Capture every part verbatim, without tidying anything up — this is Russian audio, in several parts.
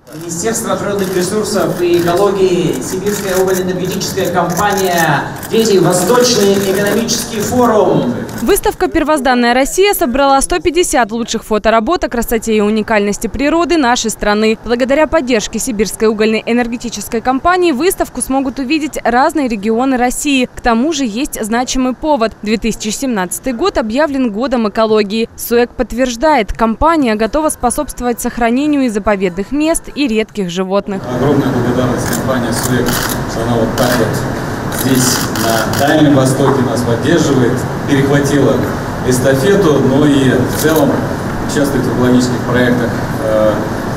Министерство природных ресурсов и экологии, Сибирская угольно-энергетическая компания, Третий Восточный экономический форум. Выставка «Первозданная Россия» собрала сто пятьдесят лучших фоторабот о красоте и уникальности природы нашей страны. Благодаря поддержке Сибирской угольно-энергетической компании выставку смогут увидеть разные регионы России. К тому же есть значимый повод. две тысячи семнадцатый год объявлен годом экологии. СУЭК подтверждает, компания готова способствовать сохранению и заповедных мест, и редких животных. Огромная благодарность компании СУЭК, что она вот так вот здесь на Дальнем Востоке нас поддерживает, перехватила эстафету, но и в целом участвует в экологических проектах э,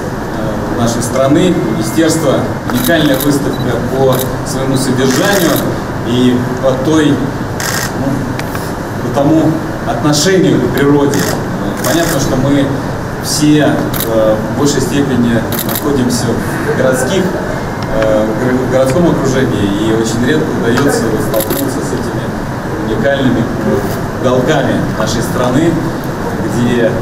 э, нашей страны. Министерство — уникальная выставка по своему содержанию и по той, ну, по тому отношению к природе. Понятно, что мы все э, в большей степени находимся в городских, э, в городском окружении, и очень редко удается столкнуться с этими уникальными уголками нашей страны, где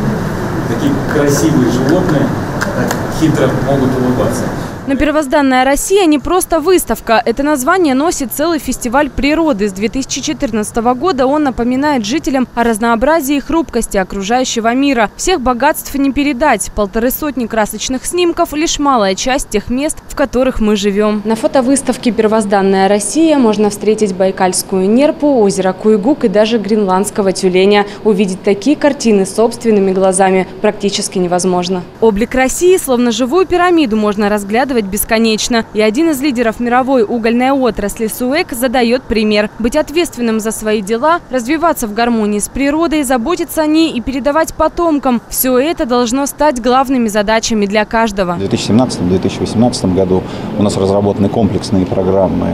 такие красивые животные так хитро могут улыбаться. Но «Первозданная Россия» не просто выставка. Это название носит целый фестиваль природы. С две тысячи четырнадцатого года он напоминает жителям о разнообразии и хрупкости окружающего мира. Всех богатств не передать. Полторы сотни красочных снимков – лишь малая часть тех мест, в которых мы живем. На фотовыставке «Первозданная Россия» можно встретить Байкальскую нерпу, озеро Куйгук и даже гренландского тюленя. Увидеть такие картины собственными глазами практически невозможно. Облик России, словно живую пирамиду, можно разглядывать бесконечно. И один из лидеров мировой угольной отрасли СУЭК задает пример. Быть ответственным за свои дела, развиваться в гармонии с природой, заботиться о ней и передавать потомкам. Все это должно стать главными задачами для каждого. В две тысячи семнадцатом — две тысячи восемнадцатом году у нас разработаны комплексные программы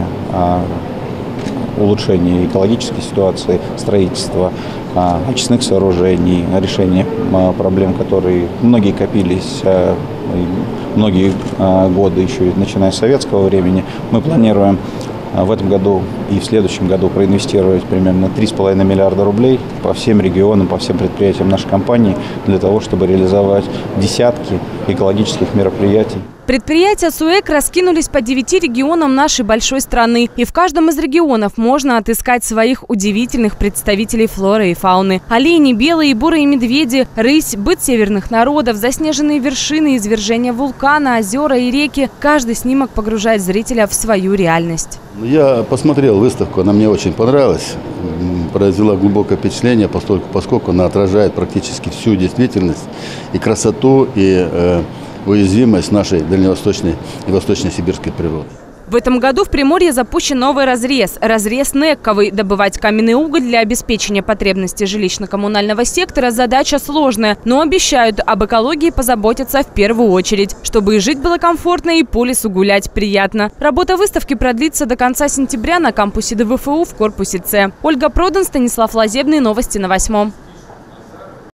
улучшения экологической ситуации, строительства очистных сооружений, решения проблем, которые многие копились многие годы, еще начиная с советского времени. Мы планируем в этом году и в следующем году проинвестировать примерно три с половиной миллиарда рублей по всем регионам, по всем предприятиям нашей компании для того, чтобы реализовать десятки экологических мероприятий. Предприятия СУЭК раскинулись по девяти регионам нашей большой страны. И в каждом из регионов можно отыскать своих удивительных представителей флоры и фауны. Олени, белые и бурые медведи, рысь, быт северных народов, заснеженные вершины, извержения вулкана, озера и реки. Каждый снимок погружает зрителя в свою реальность. Я посмотрел выставку, она мне очень понравилась. Произвела глубокое впечатление, поскольку, поскольку она отражает практически всю действительность и красоту, и э, уязвимость нашей дальневосточной и восточно-сибирской природы. В этом году в Приморье запущен новый разрез – разрез Некковый. Добывать каменный уголь для обеспечения потребностей жилищно-коммунального сектора – задача сложная, но обещают об экологии позаботиться в первую очередь, чтобы и жить было комфортно, и по лесу гулять приятно. Работа выставки продлится до конца сентября на кампусе ДВФУ в корпусе С. Ольга Продан, Станислав Лазебный. Новости на восьмом.